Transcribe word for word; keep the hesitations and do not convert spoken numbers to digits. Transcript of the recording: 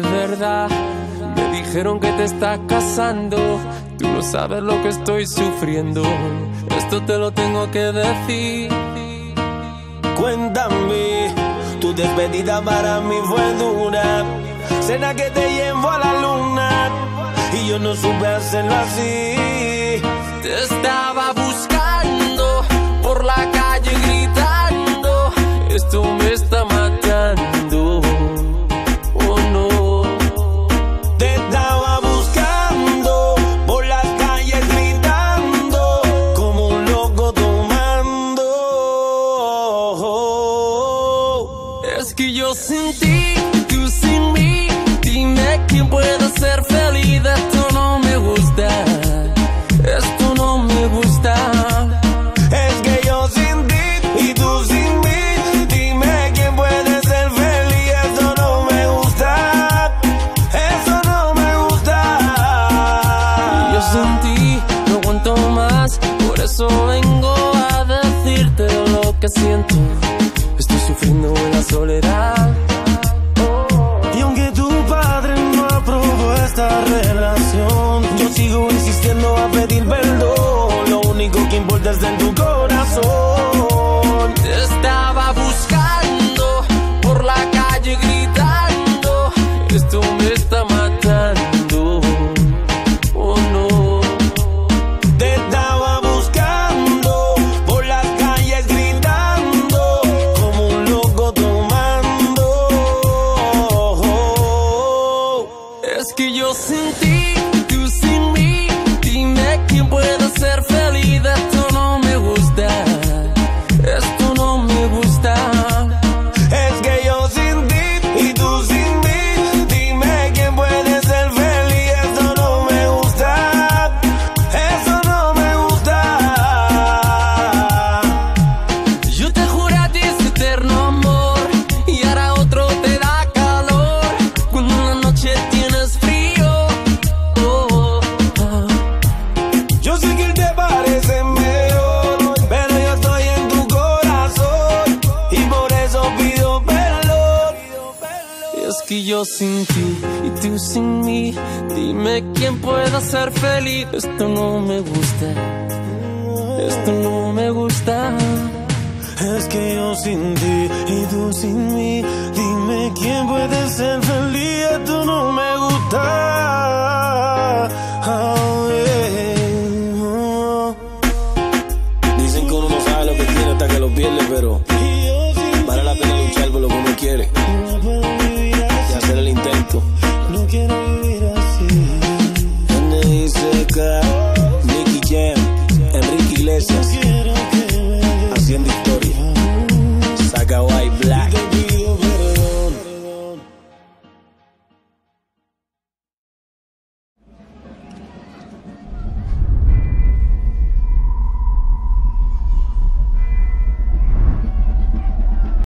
verdad. Me dijeron que te estás casando. Tú no sabes lo que estoy sufriendo. Esto te lo tengo que decir. Cuéntame, tu despedida para mí fue dura. Cena que te llevo a la luna y yo no supe hacerlo así. Te estaba buscando por la calle gritando. Esto me está matando. Oh no. Te estaba buscando por las calles gritando como un loco tomando. Es que yo sin ti, tú sin mí. Dime quién puede ser feliz. Esto no me gusta. Esto no me gusta. Es que yo sin ti y tú sin mí. Dime quién puede ser feliz. Eso no me gusta. Eso no me gusta. Yo sin ti no aguanto más. Por eso vengo a decirte lo que siento. Estoy sufriendo en la soledad. Y aunque tu padre no aprobó esta relación, yo sigo insistiendo a pedir perdón. Lo único que importa es en tu corazón. Te estaba buscando por la calle gritando. Esto me está matando. Oh no. Te estaba buscando por las calles gritando como un loco tomando. Es que yo sin ti, tú sin mí. Dime quién puede ser feliz. Esto no me gusta. Esto no me gusta. Es que yo sin ti y tú sin mí. Dime quién puede ser feliz. Eso no me gusta. Eso no me gusta. Yo te juré a ti ese eterno amor y ahora otro te da calor cuando en la noche tienes frío. Oh, oh, oh. Yo sé que él te parece mejor, pero yo estoy en tu corazón y por eso pido perdón. Es que yo sin ti y tú sin mí. Dime quién pueda ser feliz. Esto no me gusta. Esto no me gusta. Es que yo sin ti y tú sin mí. Dime